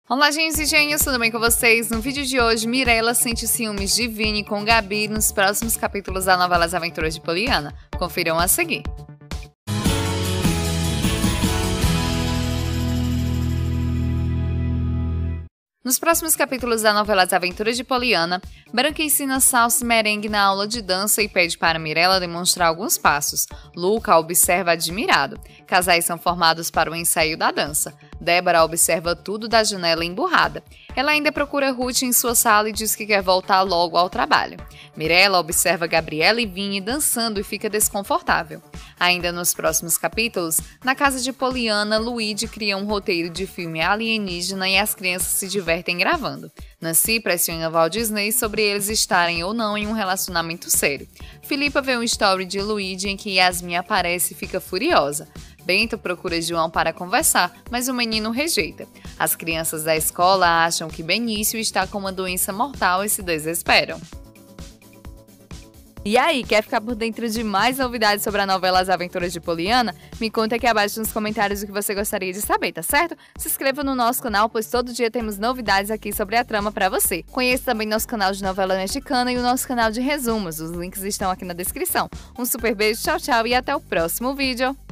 Olá, gente e gênios, tudo bem com vocês? No vídeo de hoje, Mirella sente ciúmes de Vini com Gabi nos próximos capítulos da novela As Aventuras de Poliana. Confiram a seguir. Nos próximos capítulos da novela As Aventuras de Poliana, Branca ensina salsa e merengue na aula de dança e pede para Mirella demonstrar alguns passos. Luca a observa admirado. Casais são formados para o ensaio da dança. Débora observa tudo da janela emburrada. Ela ainda procura Ruth em sua sala e diz que quer voltar logo ao trabalho. Mirella observa Gabriela e Vini dançando e fica desconfortável. Ainda nos próximos capítulos, na casa de Poliana, Luigi cria um roteiro de filme alienígena e as crianças se divertem gravando. Nancy pressiona Walt Disney sobre eles estarem ou não em um relacionamento sério. Filipa vê um story de Luigi em que Yasmin aparece e fica furiosa. Bento procura João para conversar, mas o menino rejeita. As crianças da escola acham que Benício está com uma doença mortal e se desesperam. E aí, quer ficar por dentro de mais novidades sobre a novela As Aventuras de Poliana? Me conta aqui abaixo nos comentários o que você gostaria de saber, tá certo? Se inscreva no nosso canal, pois todo dia temos novidades aqui sobre a trama pra você. Conheça também nosso canal de novela mexicana e o nosso canal de resumos. Os links estão aqui na descrição. Um super beijo, tchau, tchau e até o próximo vídeo!